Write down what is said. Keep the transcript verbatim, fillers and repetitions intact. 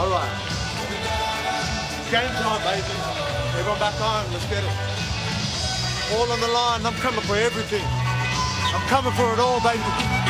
All right. Game time, baby. Everyone back home. Let's get it. All on the line. I'm coming for everything. I'm coming for it all, baby.